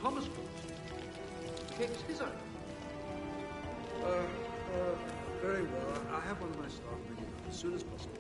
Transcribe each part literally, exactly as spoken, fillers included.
Thomas Fulton picked his own. Uh, uh, very well. I have one of my staff bring it up as soon as possible.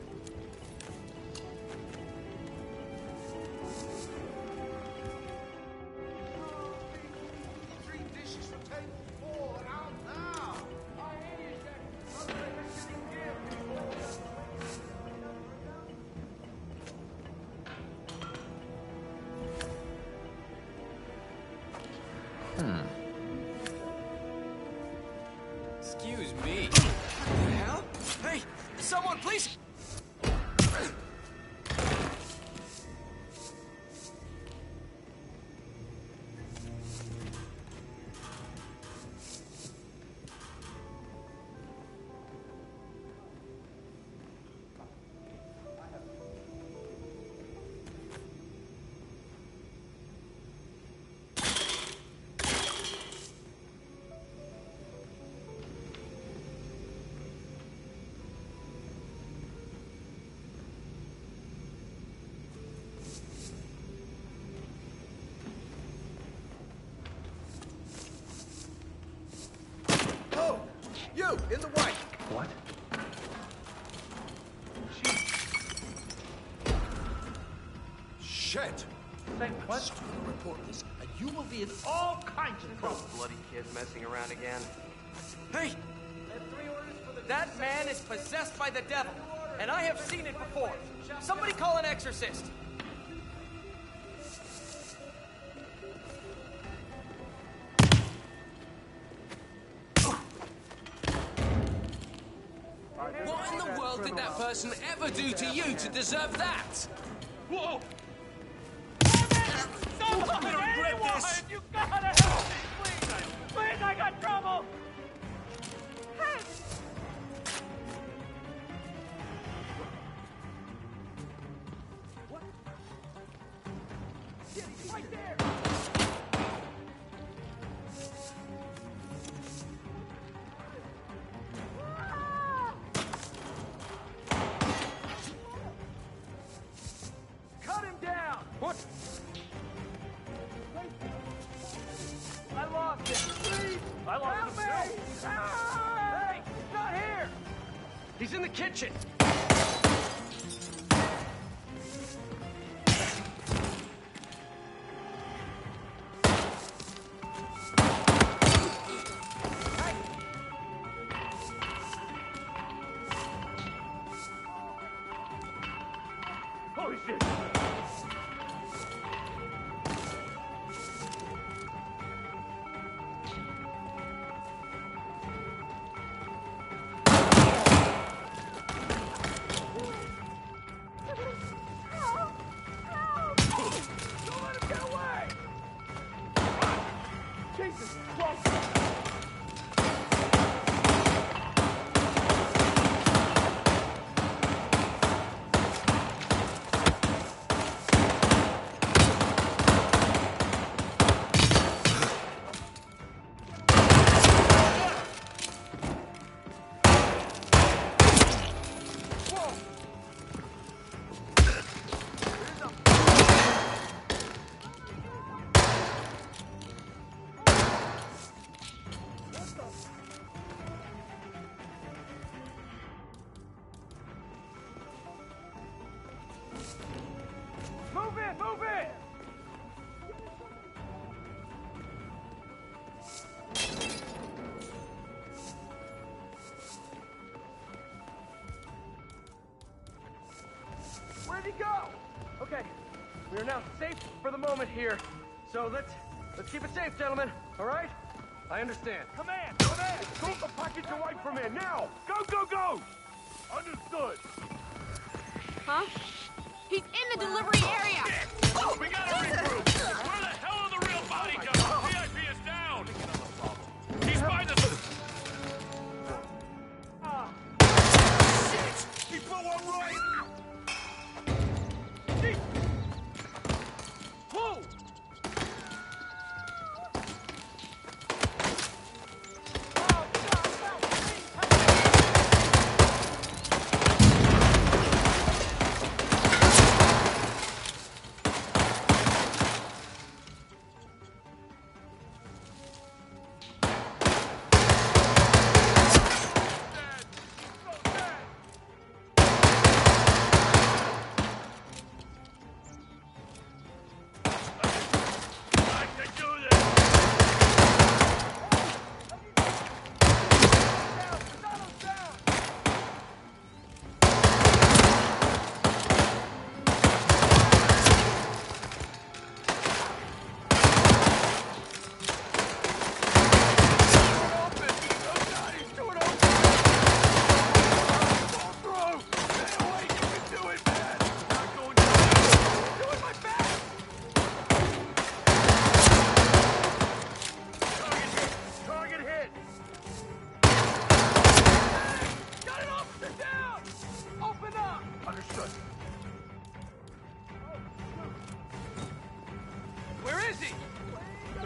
Excuse me. What the hell? Hey, someone please! You, in the white! What? Shit! Say what? Report this, and you will be in all kinds of trouble. Bloody kid messing around again. Hey! That man is possessed by the devil, and I have seen it before. Somebody call an exorcist. What in the world did that person ever do to you to deserve that? Whoa! Someone, anyone! You gotta help me, please! Please, I got trouble! Hey! What? Yeah, he's right there! Cut him down! What? I lost him! Please! I lost him too! Hey! He's not here! He's in the kitchen! Holy shit! Don't let him get away! Jesus Christ! Move it! Move it! Where'd he go? Okay, we are now safe for the moment here. So let's let's keep it safe, gentlemen. All right? I understand. Command! Command! Move the package away from here now! Go, go, go! Understood. Huh? He's in the delivery area! Oh, we gotta regroup! Where the hell are the real body guards? V I P is down! He's by the... Shit! He blew one right! Whoa!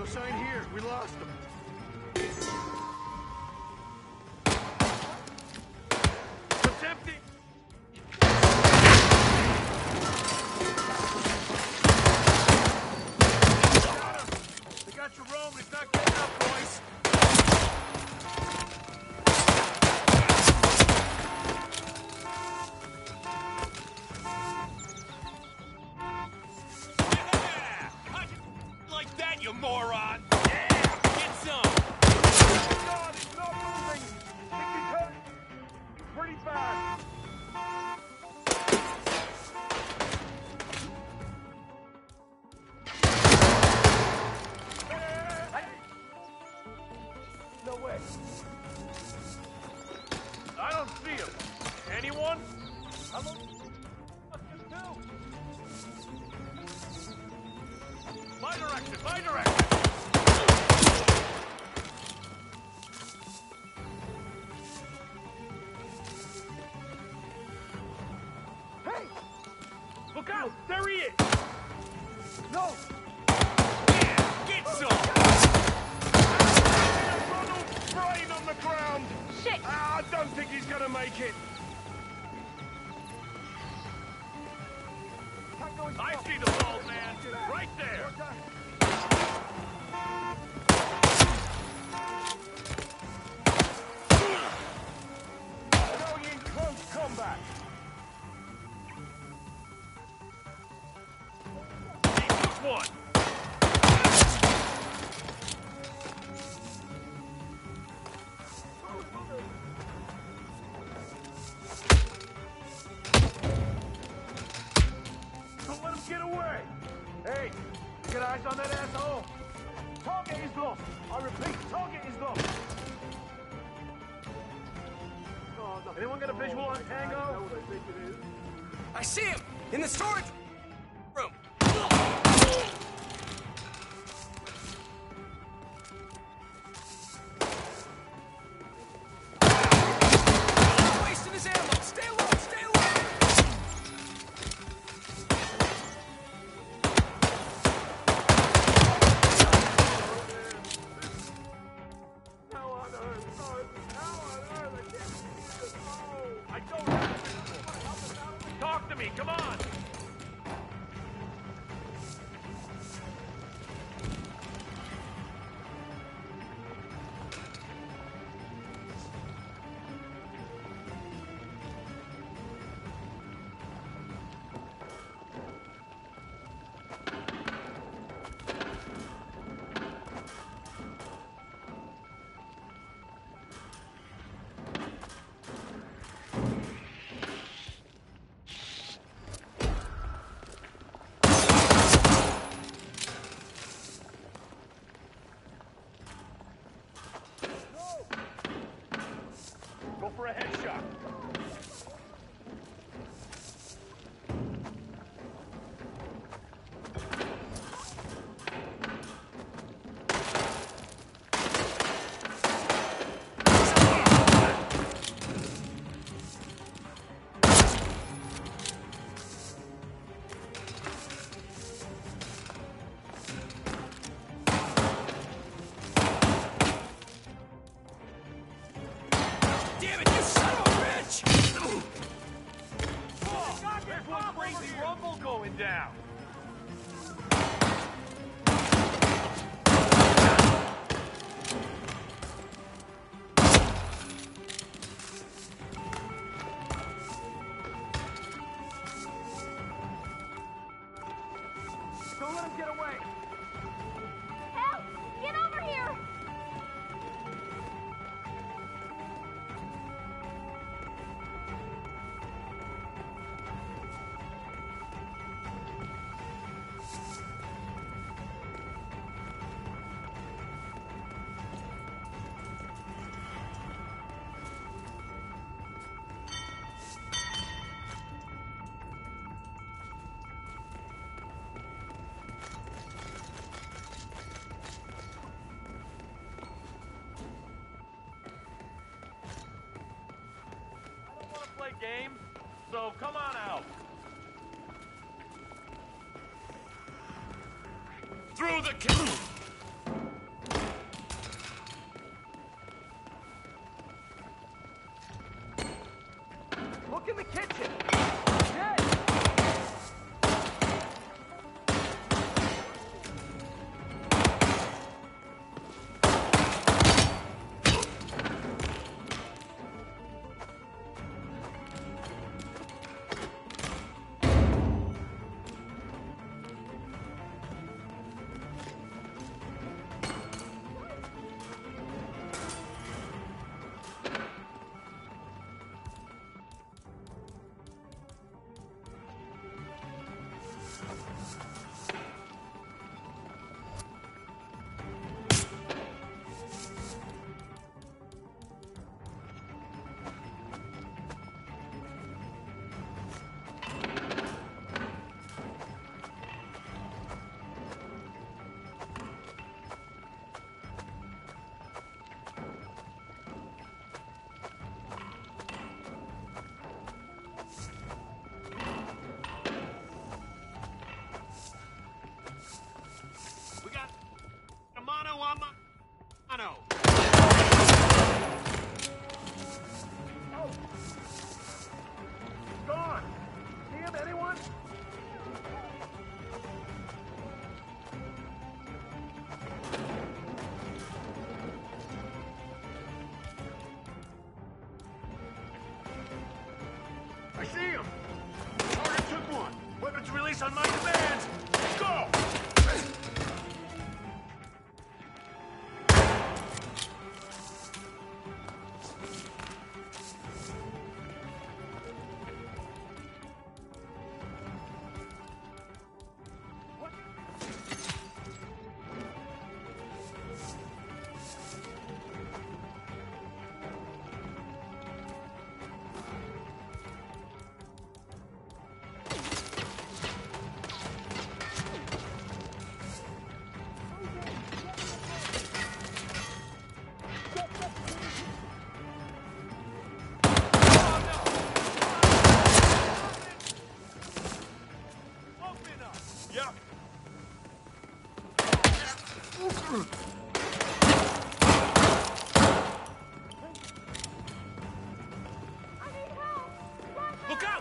sign here. We lost them. It's empty. Got him. They got Jerome. He's not getting up, boys. You moron! Yeah! Get some! God, it's not moving! It can cut pretty fast! Hey! No way! I don't see him. Anyone? I'm a... My direction! My direction! Hey! Look out! There he is! No! Yeah! Get some! Ronald's brain on the ground! Shit! Ah, I don't think he's gonna make it! I see the ball, man! Right there! Now he in close combat! He took one! Don't let him get away! Hey, you got eyes on that asshole? Target is lost! I repeat, target is lost! Oh, no. Anyone got a visual on Tango? I see him! In the storage room! Wasting his ammo! Stay low! Stay low! How on earth? How on earth? I can't see this. Oh, I don't have a visual. Talk to me, come on! Go for a headshot. Damn it, you son of a bitch! Oh, there's one crazy rumble going down. Don't let him get away. Help! Get over here! Game, so come on out. Through the ca- place on my demands! Go! Yeah. Look out!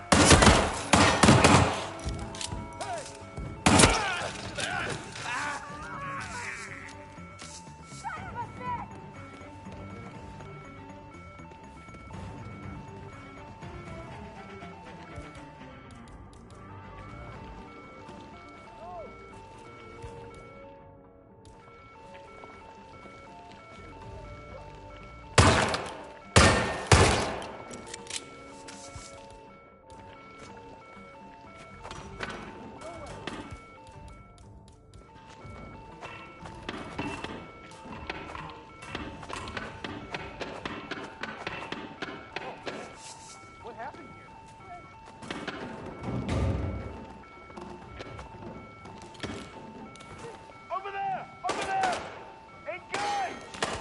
What happened here? Over there! Over there! Engage!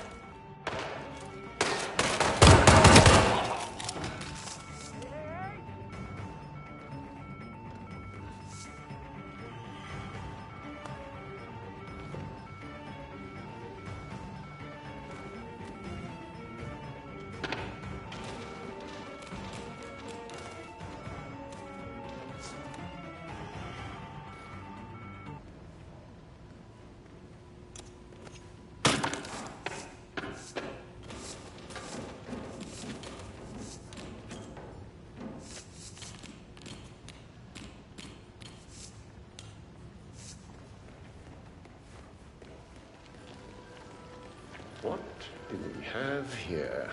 What do we have here?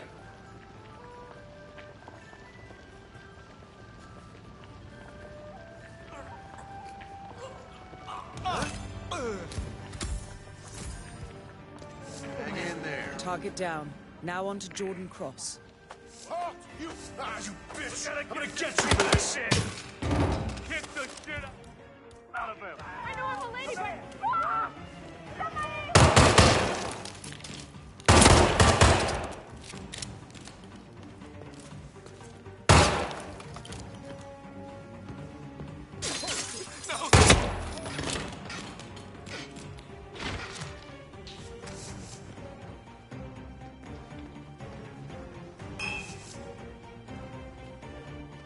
Hang in there. Target down. Now on to Jordan Cross. Oh, you, ah, you bitch! I'm gonna get you for this shit! Kick the shit out of him! I know I'm a lady, but... Ah! Somebody!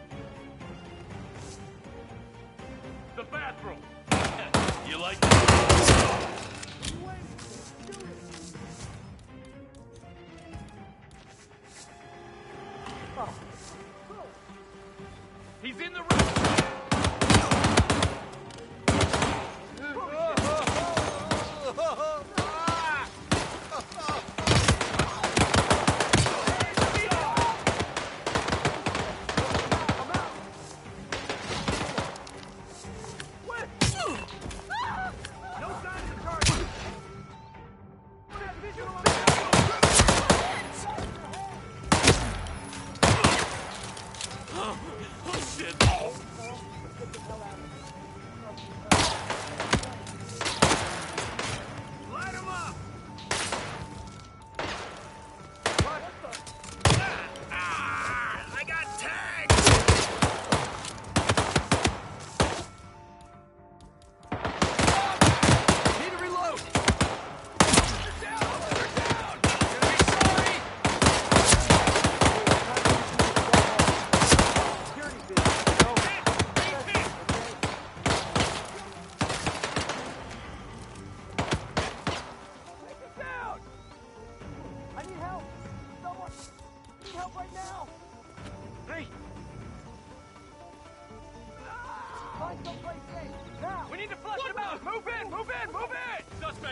The bathroom! You like that?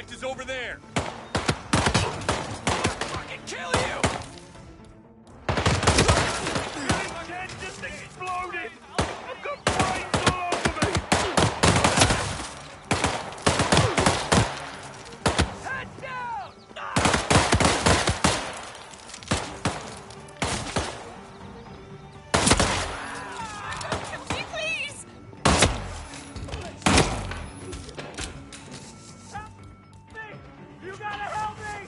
suspect is over there. Fucking kill you! My head just exploded! I've got brains all over me! Head down! Please! You gotta help me!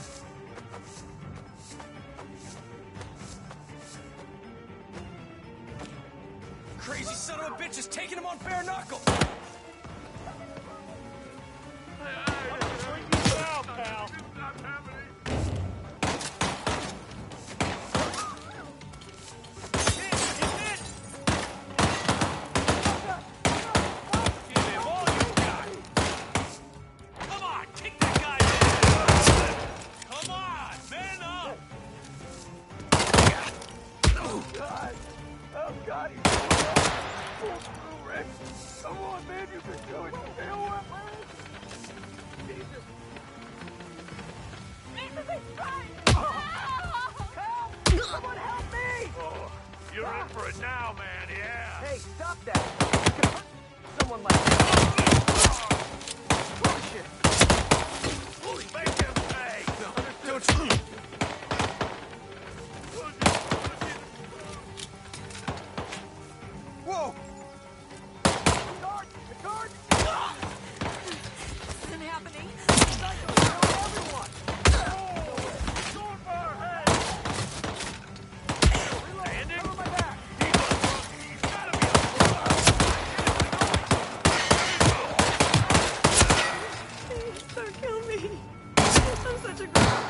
Crazy son of a bitch is taking him on bare knuckle! Now, pal. Give him all you got. Come on, kick that guy down. Come on, man up. Oh, God! Oh, God! Pull through, Rick! Come on, man, you can do it! You know what, man? Jesus! Jesus is right! Help! Someone help me! Oh, you're in for it now, man, yeah. Hey, stop that! You can hurt someone like that! Bullshit! Make him pay. Don't you... Whoa! Guard! The guard! Isn't happening? Everyone! Going for her head. Landing. Cover my back! He's gotta be Please don't kill me. I'm such a girl.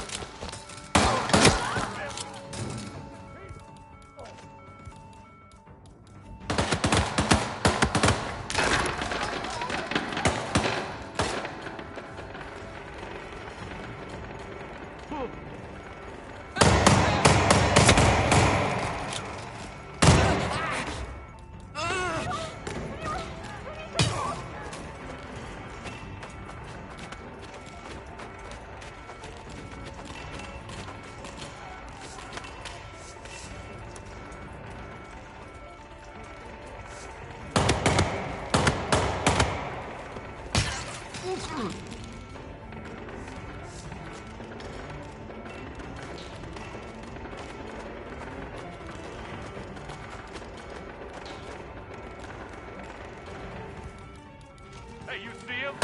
Hey, you see him?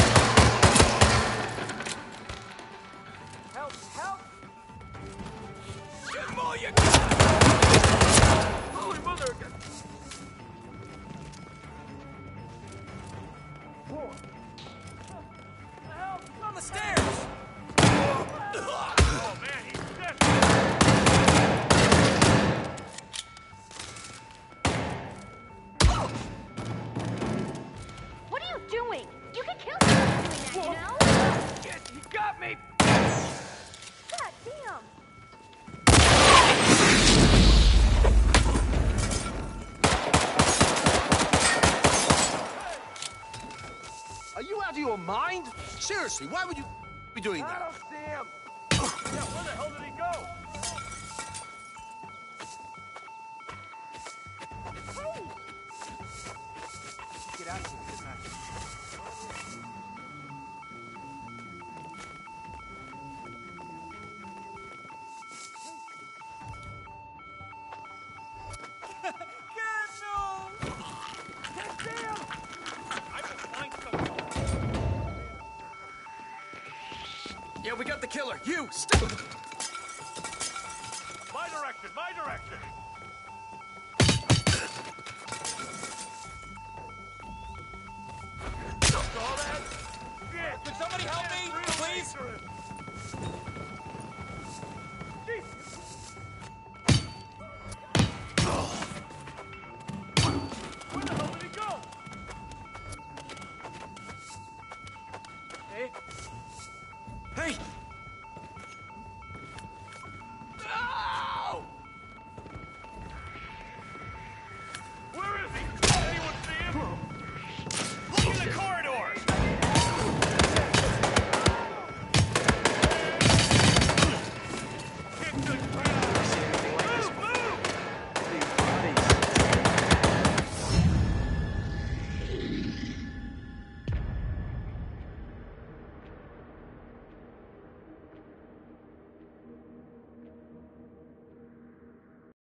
Help! Help! Get him all you Holy mother! Help! He's on the stairs! Oh, man, he's desperate. What are you doing? You can kill someone doing that, you know? Shit, he got me! God damn! Are you out of your mind? Seriously, why would you be doing I that? don't see him! Yeah, where the hell did he go? Get out of here, get back. Yeah, we got the killer. You, stop! My direction, my direction. Saw that? Shit. Can somebody help me, Real please? dangerous. Where the hell did he go? Hey! Hey!